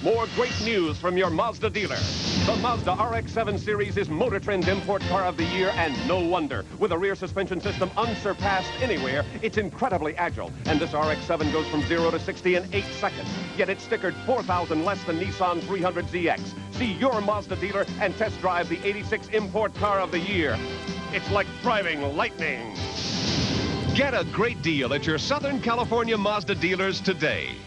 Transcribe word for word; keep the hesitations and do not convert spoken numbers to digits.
more great news from your Mazda dealer. The Mazda R X seven series is Motor Trend's Import Car of the Year, and no wonder. With a rear suspension system unsurpassed anywhere, it's incredibly agile. And this R X seven goes from zero to sixty in eight seconds. Yet it's stickered four thousand less than Nissan three hundred Z X. See your Mazda dealer and test drive the eighty-six Import Car of the Year. It's like driving lightning. Get a great deal at your Southern California Mazda dealers today.